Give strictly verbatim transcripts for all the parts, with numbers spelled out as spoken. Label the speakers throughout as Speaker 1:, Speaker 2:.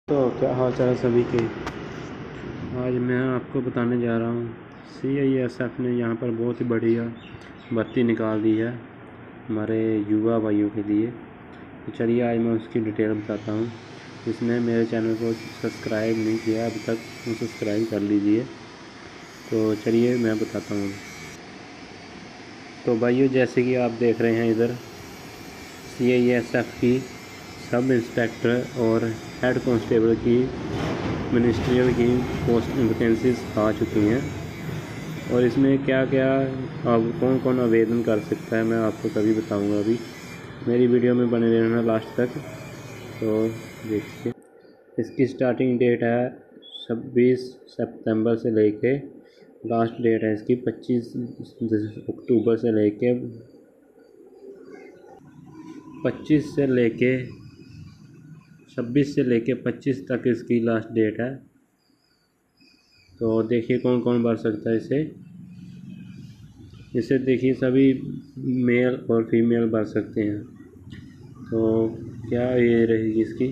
Speaker 1: तो क्या हाल चाल है सभी के। आज मैं आपको बताने जा रहा हूँ सी आई एस एफ ने यहाँ पर बहुत ही बढ़िया भर्ती निकाल दी है हमारे युवा भाइयों के लिए। तो चलिए आज मैं उसकी डिटेल बताता हूँ। जिसने मेरे चैनल को सब्सक्राइब नहीं किया अभी तक वो सब्सक्राइब कर लीजिए। तो चलिए मैं बताता हूँ। तो भाइयों जैसे कि आप देख रहे हैं इधर सी आई एस एफ की सब इंस्पेक्टर और हेड कांस्टेबल की मिनिस्ट्रियल की पोस्ट वैकेंसीज आ चुकी हैं। और इसमें क्या क्या अब कौन कौन आवेदन कर सकता है मैं आपको सभी बताऊंगा। अभी मेरी वीडियो में बने रहना लास्ट तक। तो देखिए इसकी स्टार्टिंग डेट है छब्बीस सितंबर से लेके लास्ट डेट है इसकी पच्चीस अक्टूबर से लेके पच्चीस से लेके छब्बीस से लेके पच्चीस तक इसकी लास्ट डेट है। तो देखिए कौन कौन भर सकता है इसे। इसे देखिए सभी मेल और फीमेल भर सकते हैं। तो क्या ये रहेगी इसकी।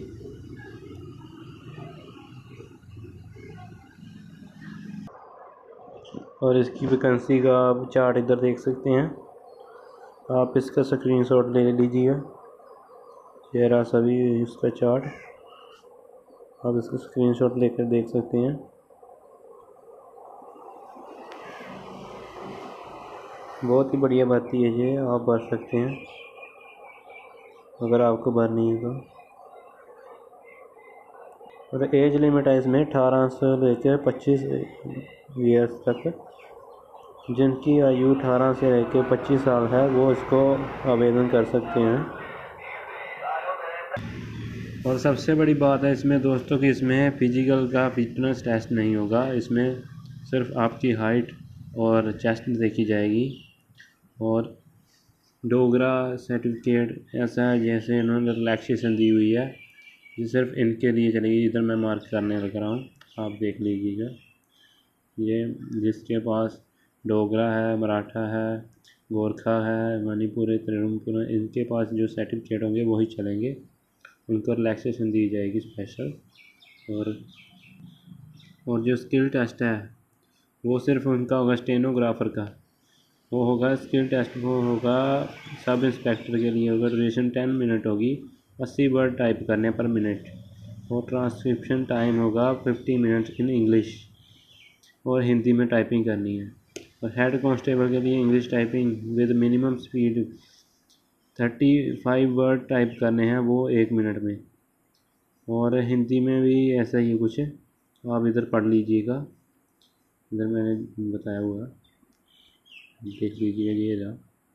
Speaker 1: और इसकी वैकेंसी का आप चार्ट इधर देख सकते हैं। आप इसका स्क्रीनशॉट ले लीजिए। ये रहा सभी इसका चार्ट। आप इसका स्क्रीनशॉट लेकर देख सकते हैं। बहुत ही बढ़िया भर्ती है ये, आप भर सकते हैं अगर आपको भरनी है तो। और एज लिमिट है इसमें अठारह से लेकर पच्चीस ईयर्स तक। जिनकी आयु अठारह से लेकर पच्चीस साल है वो इसको आवेदन कर सकते हैं। और सबसे बड़ी बात है इसमें दोस्तों कि इसमें फिजिकल का फिटनेस टेस्ट नहीं होगा। इसमें सिर्फ आपकी हाइट और चेस्ट देखी जाएगी। और डोगरा सर्टिफिकेट ऐसा है जैसे इन्होंने रिलैक्सेशन दी हुई है, ये सिर्फ इनके लिए चलेगी। इधर मैं मार्क करने लग रहा हूँ, आप देख लीजिएगा। ये जिसके पास डोगरा है, मराठा है, गोरखा है, मणिपुरी, त्रिपुरा, इनके पास जो सर्टिफिकेट होंगे वही चलेंगे। उनको रिलैक्सेशन दी जाएगी स्पेशल। और और जो स्किल टेस्ट है वो सिर्फ उनका होगा स्टेनोग्राफर का। वो होगा स्किल टेस्ट, वो होगा सब इंस्पेक्टर के लिए होगा। ड्यूरेशन टेन मिनट होगी, अस्सी वर्ड टाइप करने पर मिनट। और ट्रांसक्रिप्शन टाइम होगा फिफ्टी मिनट्स इन इंग्लिश और हिंदी में टाइपिंग करनी है। और हेड कांस्टेबल के लिए English typing with minimum speed thirty five word type करने हैं वो एक मिनट में। और हिंदी में भी ऐसा ही कुछ, आप इधर पढ़ लीजिएगा। इधर मैंने बताया हुआ देख लीजिएगा। ये रहा।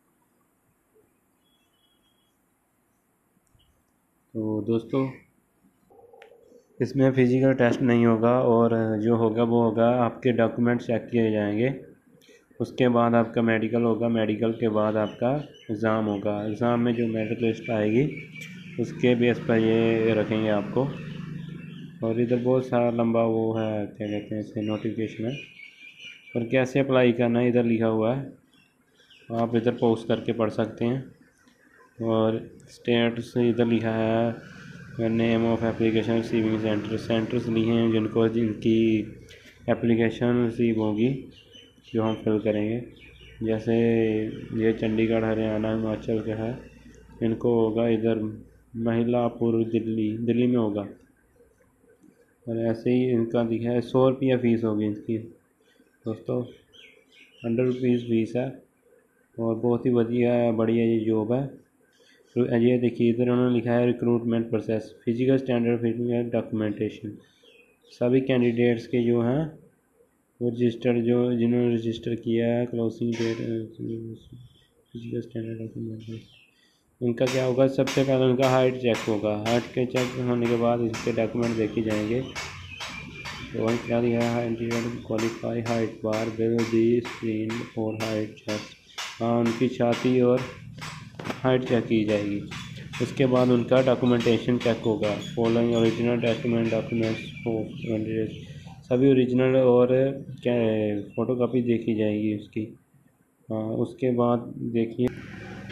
Speaker 1: तो दोस्तों इसमें फ़िज़िकल टेस्ट नहीं होगा, और जो होगा वो होगा आपके डॉक्यूमेंट चेक किए जाएंगे। उसके बाद आपका मेडिकल होगा, मेडिकल के बाद आपका एग्ज़ाम होगा। एग्ज़ाम में जो मेरिट लिस्ट आएगी उसके बेस पर ये रखेंगे आपको। और इधर बहुत सारा लंबा वो है, क्या कहते हैं इसे, नोटिफिकेशन है। और कैसे अप्लाई करना है इधर लिखा हुआ है, आप इधर पोस्ट करके पढ़ सकते हैं। और स्टेट से इधर लिखा है name of application receiving centre, centres लिए हैं जिनको जिनकी एप्लीकेशन रिसीव होगी जो हम फिल करेंगे। जैसे ये चंडीगढ़, हरियाणा, हिमाचल का है, इनको होगा इधर महिलापुर दिल्ली दिल्ली में होगा। और ऐसे ही इनका दिखा है सौ रुपया फ़ीस होगी इसकी दोस्तों, हंड्रेड रुपीज़ फीस है। और बहुत ही बढ़िया बढ़िया ये जॉब है। तो ये देखिए इधर उन्होंने लिखा है recruitment process, physical standard, physical documentation. सभी कैंडिडेट्स के जो हैं वो रजिस्टर, जो जिन्होंने रजिस्टर किया है, closing date, physical standard document, उनका क्या होगा। सबसे पहले उनका हाइट चेक होगा। हाइट के चेक होने के बाद इसके डॉक्यूमेंट देखे जाएंगे। तो क्या लिखा है, qualify height bar will be screen और हाइट चेक। हाँ, उनकी छाती और हाइट चेक की जाएगी। उसके बाद उनका डॉक्यूमेंटेशन चेक होगा। फॉलोइंग ओरिजिनल डॉक्यूमेंट डॉक्यूमेंट्स सभी ओरिजिनल और क्या फ़ोटोकॉपी देखी जाएगी उसकी। हाँ, उसके बाद देखिए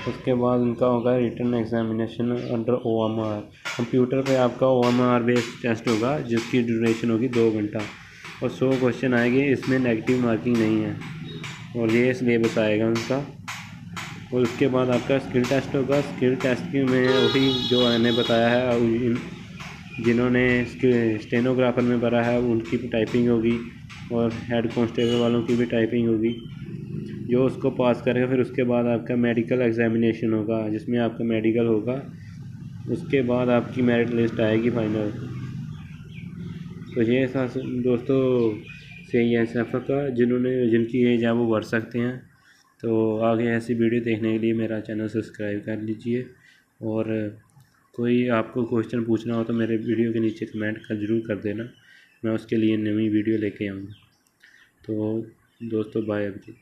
Speaker 1: उसके बाद उनका होगा written examination under O M R. Computer पे आपका O M R based test होगा जिसकी ड्यूरेशन होगी दो घंटा और सौ क्वेश्चन आएंगे। इसमें नेगेटिव मार्किंग नहीं है और ये सिलेबस आएगा उनका। और उसके बाद आपका स्किल टेस्ट होगा। स्किल टेस्ट में वही जो मैंने बताया है, जिन्होंने स्टेनोग्राफर में भरा है उनकी भी टाइपिंग होगी और हेड कांस्टेबल वालों की भी टाइपिंग होगी। जो उसको पास करेगा फिर उसके बाद आपका मेडिकल एग्जामिनेशन होगा जिसमें आपका मेडिकल होगा। उसके बाद आपकी मेरिट लिस्ट आएगी फाइनल। तो ये था दोस्तों सी आई एस एफ का, जिन्होंने जिनकी एज है वो भर सकते हैं। तो आगे ऐसी वीडियो देखने के लिए मेरा चैनल सब्सक्राइब कर लीजिए और कोई आपको क्वेश्चन पूछना हो तो मेरे वीडियो के नीचे कमेंट कर ज़रूर कर देना, मैं उसके लिए नई वीडियो लेके आऊँगा। तो दोस्तों बाय अभी।